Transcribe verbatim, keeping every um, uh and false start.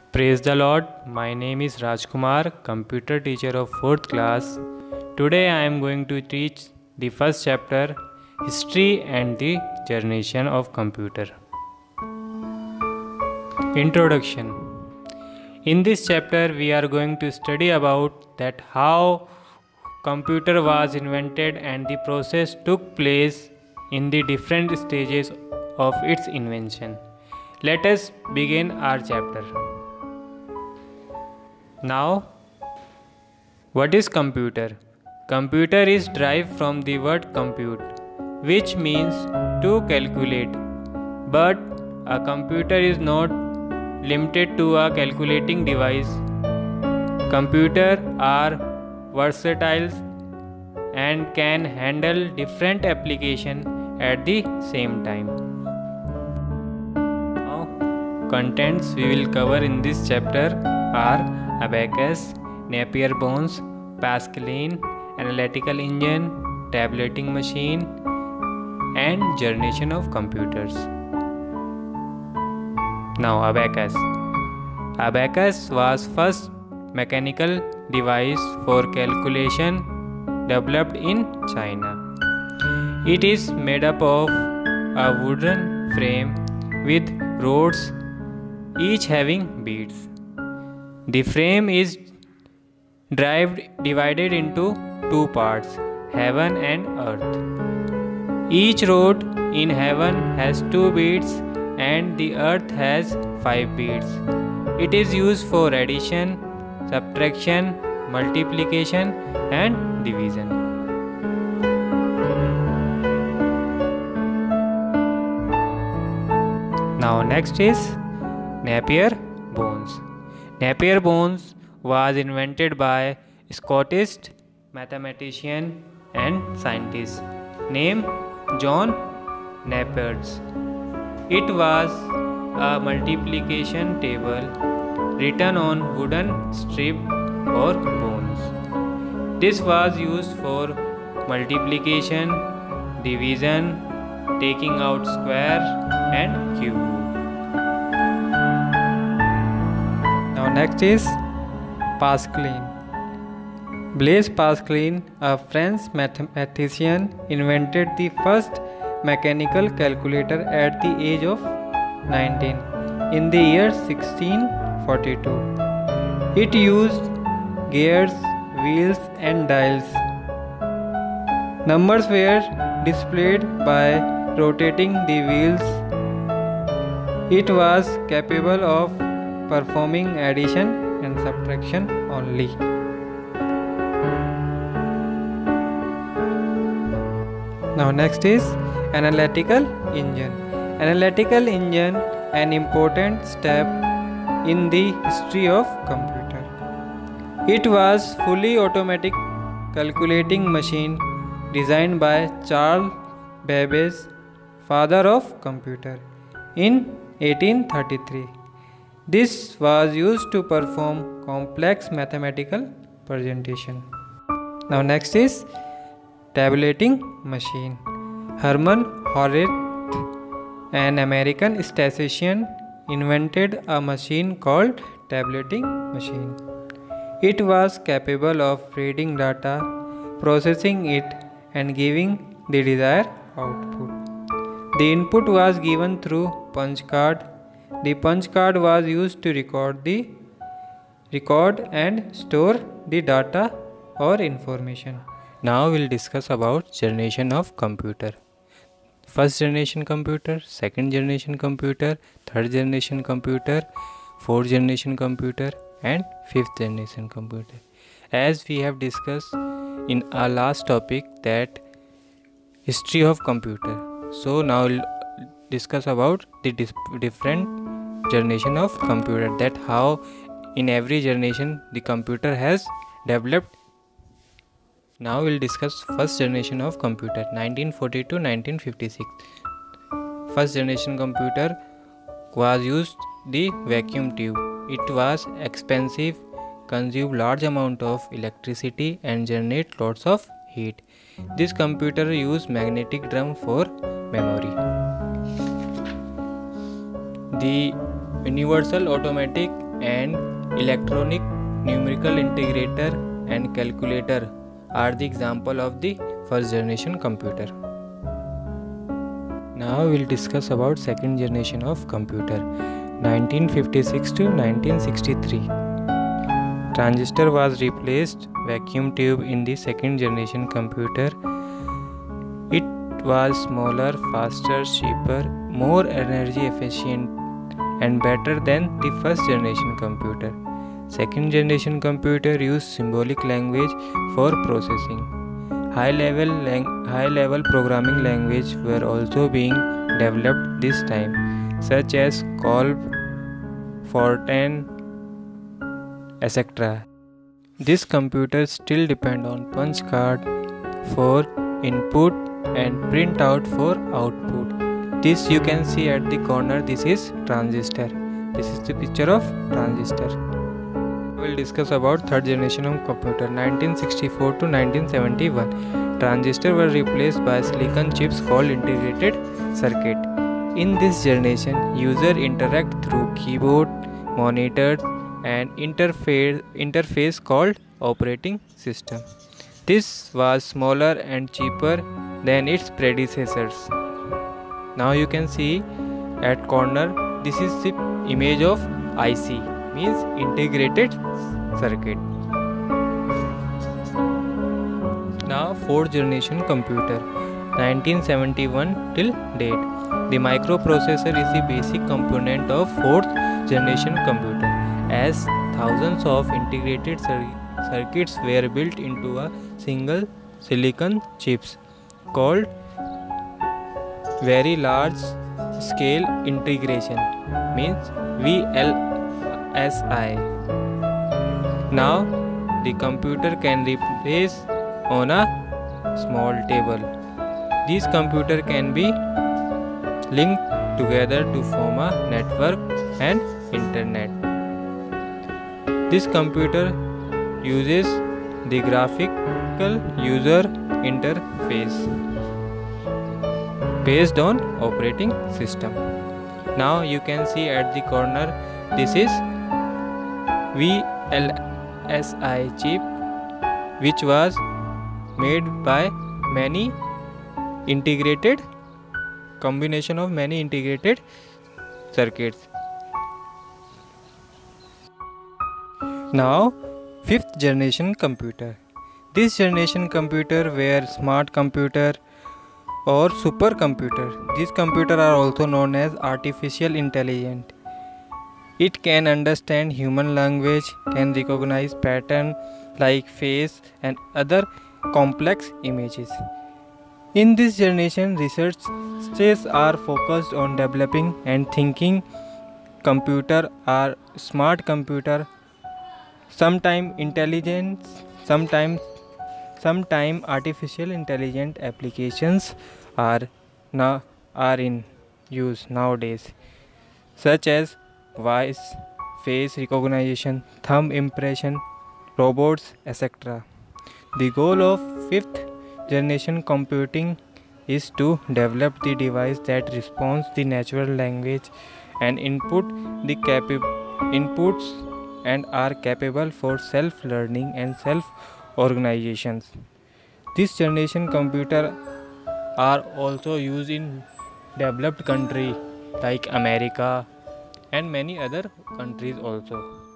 Praise the Lord. My name is Rajkumar, computer teacher of fourth class. Today I am going to teach the first chapter, History and the Generation of Computer. Introduction. In this chapter we are going to study about that how computer was invented and the process took place in the different stages of its invention. Let us begin our chapter. Now, what is computer? Computer is derived from the word compute, which means to calculate. But a computer is not limited to a calculating device. Computers are versatile and can handle different applications at the same time. Now, contents we will cover in this chapter are Abacus, Napier-Bones, Pascaline, Analytical Engine, Tabulating Machine, and Generation of Computers. Now, Abacus. Abacus was first mechanical device for calculation developed in China. It is made up of a wooden frame with rods, each having beads. The frame is divided into two parts, heaven and earth. Each rod in heaven has two beads and the earth has five beads. It is used for addition, subtraction, multiplication and division. Now next is Napier-Bones. Napier-Bones was invented by Scottish mathematician and scientist named John Napier. It was a multiplication table written on wooden strip or bones. This was used for multiplication, division, taking out square and cube. Now next is Pascaline. Blaise Pascaline, a French mathematician, invented the first mechanical calculator at the age of nineteen in the year sixteen forty-two. It used gears, wheels and dials. Numbers were displayed by rotating the wheels. It was capable of performing addition and subtraction only. Now next is Analytical Engine. Analytical Engine, an important step in the history of computer. It was fully automatic calculating machine designed by Charles Babbage, father of computer, in eighteen thirty-three. This was used to perform complex mathematical presentation. Now next is Tabulating Machine. Herman Horvath, an American statistician, invented a machine called tabulating machine. It was capable of reading data, processing it and giving the desired output. The input was given through punch card. The punch card was used to record the record and store the data or information. Now we'll discuss about generation of computer. First generation computer, second generation computer, third generation computer, fourth generation computer and fifth generation computer. As we have discussed in our last topic that history of computer. So now we'll discuss about the different generation of computer, that how in every generation the computer has developed. Now we'll discuss first generation of computer, nineteen forty to nineteen fifty-six. First generation computer was used the vacuum tube. It was expensive, consumed large amount of electricity and generate lots of heat. This computer used magnetic drum for memory. The Universal automatic and electronic numerical integrator and calculator are the example of the first generation computer. Now we'll discuss about second generation of computer, nineteen fifty-six to nineteen sixty-three. Transistor was replaced vacuum tube in the second generation computer. It was smaller, faster, cheaper, more energy efficient and better than the first generation computer. Second generation computer used symbolic language for processing. High level lang- high level programming language were also being developed this time, such as Colb, Fortran, et cetera. This computer still depend on punch card for input and printout for output. This you can see at the corner. This is transistor. This is the picture of transistor. We will discuss about third generation of computer, nineteen sixty-four to nineteen seventy-one. Transistor were replaced by silicon chips called integrated circuit. In this generation, user interact through keyboard, monitors, and interface interface called operating system. This was smaller and cheaper than its predecessors. Now you can see at corner, this is the image of I C, means integrated circuit. Now fourth generation computer, nineteen seventy-one till date. The microprocessor is the basic component of fourth generation computer, as thousands of integrated cir- circuits were built into a single silicon chips called very large scale integration, means V L S I. Now the computer can replace on a small table. These computer can be linked together to form a network and internet. This computer uses the graphical user interface based on operating system. Now you can see at the corner, this is V L S I chip, which was made by many integrated combination of many integrated circuits. Now fifth generation computer. This generation computer were smart computer or supercomputer. These computers are also known as artificial intelligence. It can understand human language, can recognize pattern like face and other complex images. In this generation, researchers are focused on developing and thinking computer or smart computer, sometime intelligence, sometimes sometime artificial intelligence applications are now are in use nowadays, such as voice, face recognition, thumb impression, robots, et cetera. The goal of fifth generation computing is to develop the device that responds the natural language and input the capa- inputs and are capable for self-learning and self-organizations. This generation computer are also used in developed country like America and many other countries also.